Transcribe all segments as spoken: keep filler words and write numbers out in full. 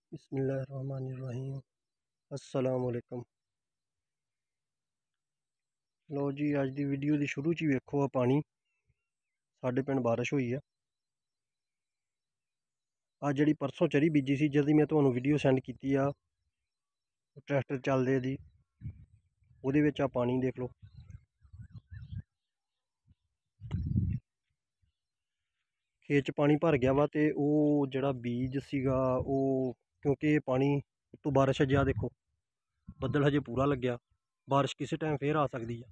बिस्मिल्लाहिर्रहमानिर्रहीम। अस्सलाम वालेकुम। लो जी, अज की वीडियो की शुरू च वेखो आ पानी साढ़े पिंड बारिश हुई है। अज जी परसों चरी बीजी सी जल्दी मैं तुहानू वीडियो सेंड की ट्रैक्टर चलदे दी उहदे विच आ पानी देख लो। खेत च पानी भर गया वा ते ओह जिहड़ा बीज सीगा ओह क्योंकि पानी तो बारिश अजे आ देखो बदल हजे पूरा लग्या, बारिश किसी टाइम फिर आ सकती है।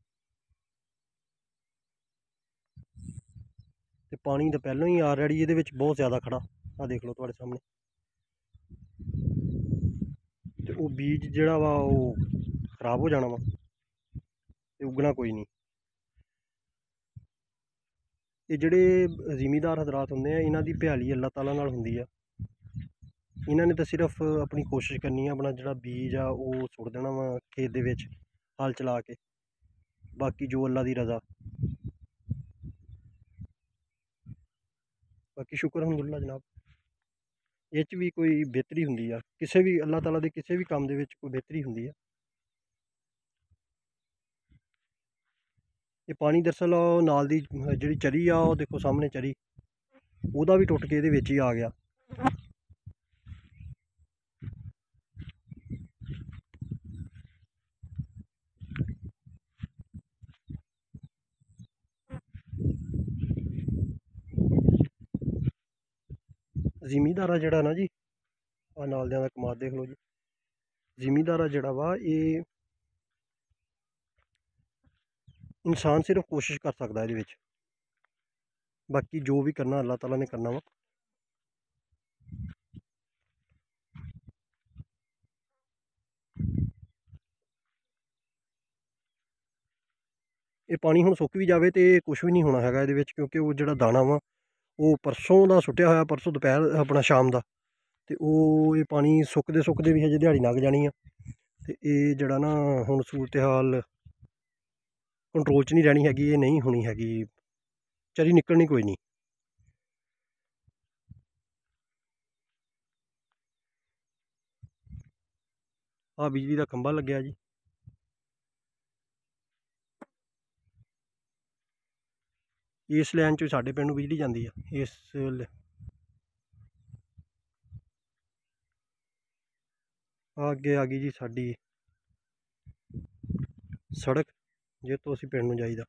ते पानी तो पहलों ही ऑलरेडी ये बहुत ज़्यादा खड़ा आ देख लो तुहाडे सामने। ते ओह बीज जिहड़ा वा ओह खराब हो जाना वा ते उगना कोई नहीं। ये जिहड़े जिमीदार हजरात होंदे हैं इन्हां दी भयाली अल्लाह ताला नाल हुंदी है। इन्हां ने तो सिर्फ अपनी कोशिश करनी है, अपना जिहड़ा बीज आ ओह सुट देना वा खेत दे विच हल चला के, बाकी जो अल्लाह दी रज़ा। बाकी शुक्र अलहमदुलिल्लाह जनाब, इह च भी कोई बेहतरी हुंदी है, किसी भी अल्लाह ताला दे किसी भी काम दे विच कोई बेहतरी हुंदी है। ये पानी दरअसल नाल दी जिहड़ी चरी आ ओह देखो सामने चरी ओहदा भी टुट के इहदे विच ही आ गया। जिमीदारा जिहड़ा ना जी आ नाल दियां दा कमाल देख लो जी। जिमीदारा जिहड़ा वा एह इंसान सिर्फ कोशिश कर सकदा इहदे विच, बाकी जो भी करना अल्लाह ताला ने करना वा। ये पानी हुण सुक भी जावे तो कुछ भी नहीं होना हैगा इहदे विच, क्योंकि वो जिहड़ा दाना वा वो परसों का सुट्टिया होया, परसों दोपहर अपना शाम का, तो वो ये पानी सुकदे सुकदे भी हजे दिहाड़ी लंघ जानी है। तो ये जिहड़ा ना हुण सूरत हाल कंट्रोल च नहीं रहनी हैगी, ये नहीं होनी हैगी, चरी निकलनी कोई नहीं। आ बिजली का खंभा लग्या जी, इस लैन चो साडे पिंड नूं बिजली जाती है। इस अगे आ गई जी साडी सड़क जित्थों असीं पिंड नूं जाईदा।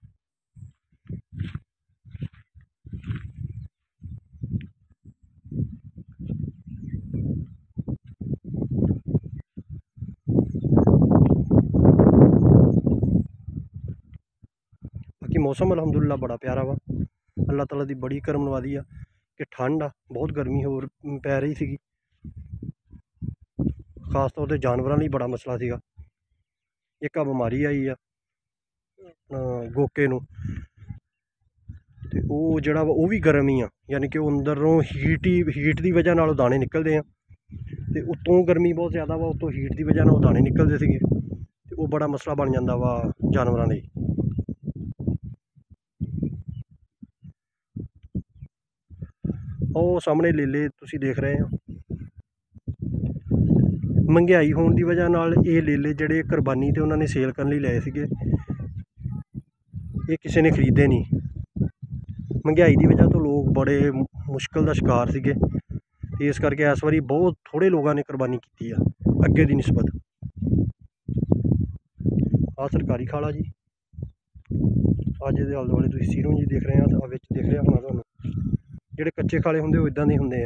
बाकी मौसम अलहमदुलिल्लाह बड़ा प्यारा वा, अल्लाह ताला दी बड़ी करम नवाजी आ कि ठंड आ, बहुत गर्मी होर पै रही सीगी, खास तौर पर जानवरों लिए बड़ा मसला सीगा। एक आ बीमारी आई आ गोके नूं, ते ओह जिहड़ा वा ओह भी गर्म ही आ, यानी कि अंदरों हीट ही हीट की वजह नाल दाने निकलते हैं, तो उत्तों गर्मी बहुत ज़्यादा वा, उत्तों हीट की वजह नाल दाने निकलते सीगे, ते ओह बड़ा मसला बन जाता वा जानवरों लई। ਉਹ ਸਾਹਮਣੇ ਲੇਲੇ ਤੁਸੀਂ ਦੇਖ ਰਹੇ ਹੋ, ਮਹਿੰਗਾਈ ਹੋਣ ਦੀ ਵਜ੍ਹਾ ਨਾਲ ਇਹ ਲੇਲੇ ਜਿਹੜੇ ਕੁਰਬਾਨੀ ਤੇ ਉਹਨਾਂ ਨੇ ਸੇਲ ਕਰਨ ਲਈ ਲਏ ਸੀਗੇ, ਇਹ ਕਿਸੇ ਨੇ ਖਰੀਦੇ ਨਹੀਂ। ਮਹਿੰਗਾਈ ਦੀ ਵਜ੍ਹਾ ਤੋਂ ਲੋਕ ਬੜੇ ਮੁਸ਼ਕਲ ਦਾ ਸ਼ਿਕਾਰ ਸੀਗੇ, ਤੇ ਇਸ ਕਰਕੇ ਇਸ ਵਾਰੀ ਬਹੁਤ ਥੋੜ੍ਹੇ ਲੋਕਾਂ ਨੇ ਕੁਰਬਾਨੀ ਕੀਤੀ ਆ ਅੱਗੇ ਦੀ ਨਿਸਬਤ। ਆਹ ਸਰਕਾਰੀ ਖਾਲਾ ਜੀ, ਅੱਜ ਦੇ ਆਲੇ ਦੁਆਲੇ ਤੁਸੀਂ ਸੀਰੋਂ ਜੀ ਦੇਖ ਰਹੇ ਆ, ਤਾਂ ਵਿੱਚ ਦੇਖ ਰਿਹਾ ਹੋਣਾ ਤੁਹਾਨੂੰ ਜਿਹੜੇ ਕੱਚੇ ਖਾਲੇ ਹੁੰਦੇ ਉਹ ਇਦਾਂ ਦੇ ਹੁੰਦੇ ਆ।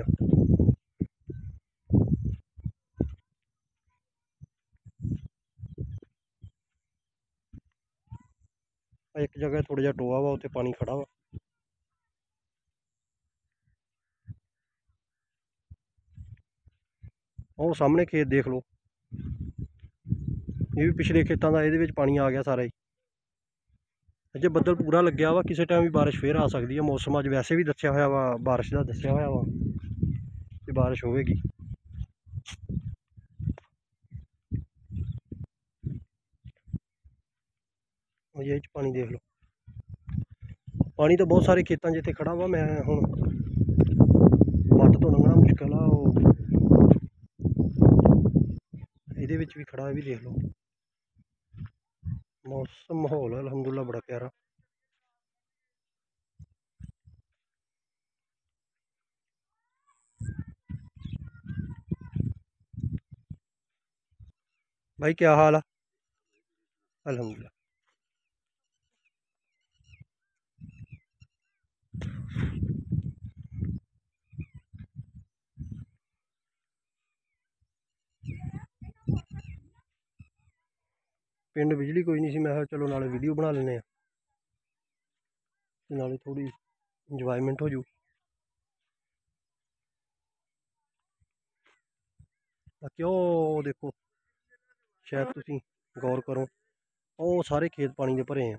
ਇੱਕ ਜਗ੍ਹਾ ਥੋੜਾ ਜਿਹਾ ਟੋਆ ਵਾ, ਉੱਥੇ ਪਾਣੀ ਖੜਾ ਵਾ। ਉਹ ਸਾਹਮਣੇ ਖੇਤ ਦੇਖ ਲਓ, ਇਹ ਵੀ ਪਿਛਲੇ ਖੇਤਾਂ ਦਾ, ਇਹਦੇ ਵਿੱਚ ਪਾਣੀ ਆ ਗਿਆ ਸਾਰਾ ਹੀ। अजे बदल पूरा लग्या वा, किसी टाइम भी बारिश फिर आ सकती है। मौसम अज वैसे भी दस्या होया वा, बारिश का दस्या होया वा कि बारिश होगी। ये पानी देख लो, पानी तो बहुत सारे खेतों जिते खड़ा वा। मैं हुण वट तो लंघना मुश्किल आ, ਇਹਦੇ ਵਿੱਚ ਵੀ ਖੜਾ, ਇਹ ਵੀ ਦੇਖ ਲਓ। मौसम माहौल है अल्हम्दुलिल्लाह बड़ा प्यारा। भाई क्या हाल है? अल्हम्दुलिल्लाह। पिंड बिजली कोई नहीं सी, मैं चलो नाले वीडियो बना लेने, नाले थोड़ी इंजॉयमेंट हो जू। क्यों देखो, शायद तुसी गौर करो, वो सारे खेत पानी के भरे हैं।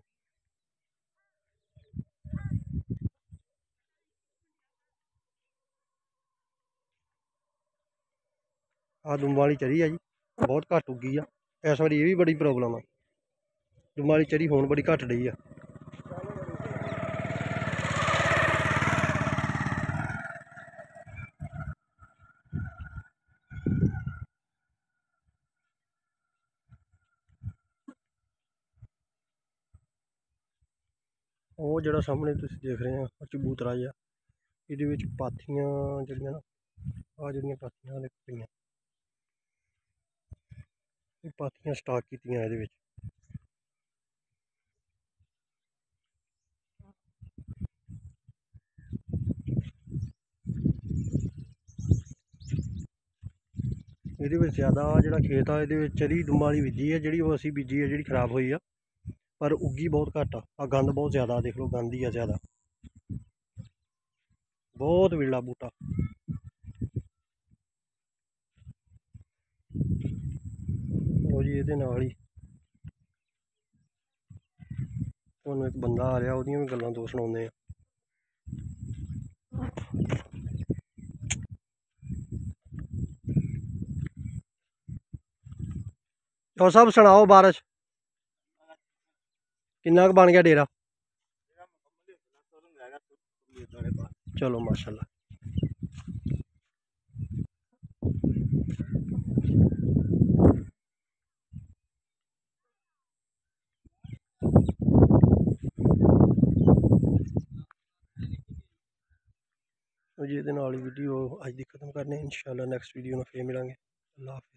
आ दुम्बा वाली चरी है जी, बहुत घट उगी आ इस बारी, ये भी बड़ी प्रॉब्लम है। दुम्बा वाली चरी होन बड़ी घट रही है। ਉਹ ਜਿਹੜਾ ਸਾਹਮਣੇ ਤੁਸੀਂ ਦੇਖ ਰਹੇ ਆ ਚਬੂਤਰਾ ਜਿਹਾ, ਇਹਦੇ ਵਿੱਚ ਪਾਥੀਆਂ ਜਿਹੜੀਆਂ ਨਾ, ਆ ਜਿਹੜੀਆਂ ਪਾਥੀਆਂ ਨੇ ਪਈਆਂ, ਇਹ ਪਾਥੀਆਂ ਸਟਾਕ ਕੀਤੀਆਂ ਇਹਦੇ ਵਿੱਚ। ਇਹਦੇ ਵਿੱਚ ਜ਼ਿਆਦਾ ਜਿਹੜਾ ਖੇਤ ਆ, ਇਹਦੇ ਵਿੱਚ ਚਰੀ ਦੁੰਬਾਂ ਵਾਲੀ ਬੀਜੀ ਹੈ, ਜਿਹੜੀ ਉਹ ਅਸੀਂ ਬੀਜੀ ਹੈ, ਜਿਹੜੀ ਖਰਾਬ ਹੋਈ ਆ, पर उगी बहुत घट आ। आ गंद बहुत ज़्यादा, देख लो गंद ही है ज़्यादा, बहुत विरला बूटा। लो जी, ये नाल ही तुहानूं एक बंदा आ रहा, उहदियां भी गल्लां दो सुणाउने आ। और सब सुनाओ, बारिश किन्ना क बन गया डेरा? चलो माशाल्लाह। जी, ये वीडियो अज दी खत्म करने, इंशाल्लाह नैक्सट वीडियो में फिर मिलांगे। अल्लाह हाफिज़।